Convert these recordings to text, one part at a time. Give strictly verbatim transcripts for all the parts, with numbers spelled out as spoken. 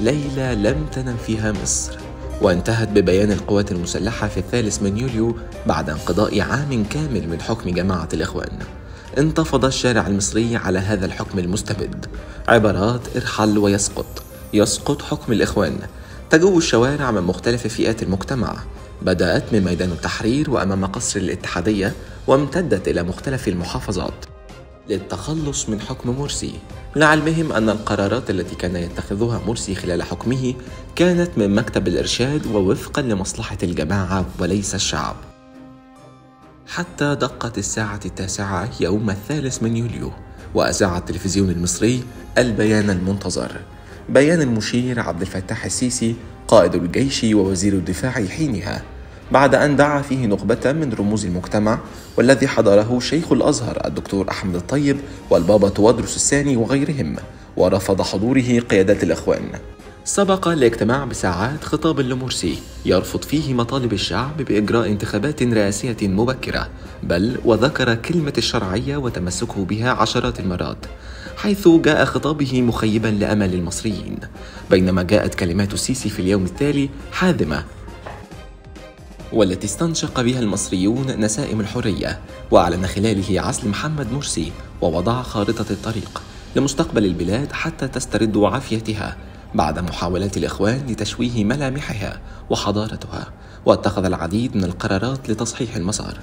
ليلة لم تنم فيها مصر، وانتهت ببيان القوات المسلحة في الثالث من يوليو بعد انقضاء عام كامل من حكم جماعة الإخوان. انتفض الشارع المصري على هذا الحكم المستبد، عبارات ارحل ويسقط، يسقط حكم الإخوان، تجوب الشوارع من مختلف فئات المجتمع، بدأت من ميدان التحرير وأمام قصر الاتحادية وامتدت إلى مختلف المحافظات للتخلص من حكم مرسي، لعلمهم أن القرارات التي كان يتخذها مرسي خلال حكمه كانت من مكتب الإرشاد ووفقا لمصلحة الجماعة وليس الشعب. حتى دقت الساعة التاسعة يوم الثالث من يوليو، وأذاع التلفزيون المصري البيان المنتظر، بيان المشير عبد الفتاح السيسي قائد الجيش ووزير الدفاع حينها، بعد أن دعا فيه نخبة من رموز المجتمع، والذي حضره شيخ الأزهر الدكتور أحمد الطيب والبابا توادرس الثاني وغيرهم، ورفض حضوره قيادات الإخوان. سبق الاجتماع بساعات خطاب لمرسي يرفض فيه مطالب الشعب بإجراء انتخابات رئاسية مبكرة، بل وذكر كلمة الشرعية وتمسكه بها عشرات المرات، حيث جاء خطابه مخيبا لأمل المصريين، بينما جاءت كلمات السيسي في اليوم التالي حازمة، والتي استنشق بها المصريون نسائم الحرية، وأعلن خلاله عزل محمد مرسي ووضع خارطة الطريق لمستقبل البلاد حتى تسترد عافيتها بعد محاولات الإخوان لتشويه ملامحها وحضارتها، واتخذ العديد من القرارات لتصحيح المسار.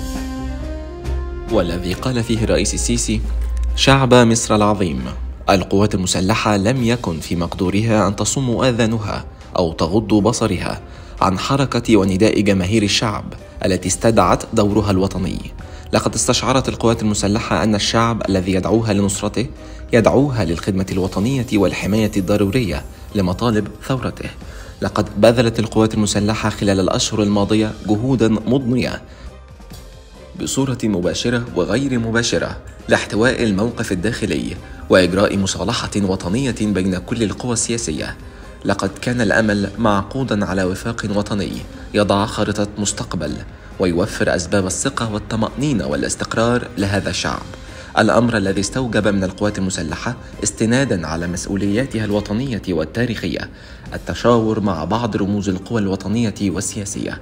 والذي قال فيه الرئيس السيسي: شعب مصر العظيم، القوات المسلحة لم يكن في مقدورها أن تصم آذانها أو تغض بصرها عن حركة ونداء جماهير الشعب التي استدعت دورها الوطني. لقد استشعرت القوات المسلحة أن الشعب الذي يدعوها لنصرته يدعوها للخدمة الوطنية والحماية الضرورية لمطالب ثورته. لقد بذلت القوات المسلحة خلال الأشهر الماضية جهودا مضنية بصورة مباشرة وغير مباشرة لاحتواء الموقف الداخلي وإجراء مصالحة وطنية بين كل القوى السياسية. لقد كان الأمل معقودا على وفاق وطني يضع خارطة مستقبل ويوفر أسباب الثقة والطمأنينة والاستقرار لهذا الشعب، الأمر الذي استوجب من القوات المسلحة استنادا على مسؤولياتها الوطنية والتاريخية التشاور مع بعض رموز القوى الوطنية والسياسية.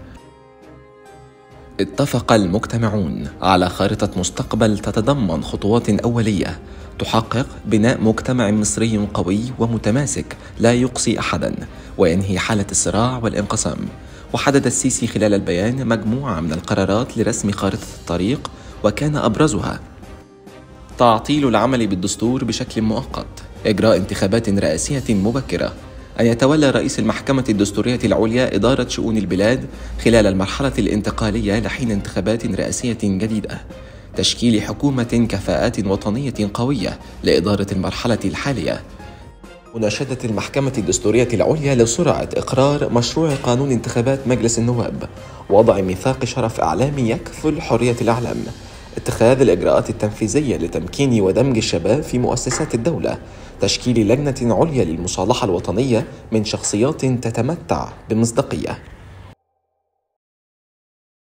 اتفق المجتمعون على خارطة مستقبل تتضمن خطوات أولية تحقق بناء مجتمع مصري قوي ومتماسك لا يقصي أحدا وينهي حالة الصراع والانقسام. وحدد السيسي خلال البيان مجموعة من القرارات لرسم خارطة الطريق، وكان أبرزها تعطيل العمل بالدستور بشكل مؤقت، إجراء انتخابات رئاسية مبكرة، أن يتولى رئيس المحكمة الدستورية العليا إدارة شؤون البلاد خلال المرحلة الانتقالية لحين انتخابات رئاسية جديدة، تشكيل حكومة كفاءات وطنية قوية لإدارة المرحلة الحالية، مناشدة المحكمة الدستورية العليا لسرعة إقرار مشروع قانون انتخابات مجلس النواب، وضع ميثاق شرف إعلامي يكفل حرية الإعلام، اتخاذ الإجراءات التنفيذية لتمكين ودمج الشباب في مؤسسات الدولة، تشكيل لجنة عليا للمصالحة الوطنية من شخصيات تتمتع بمصداقية.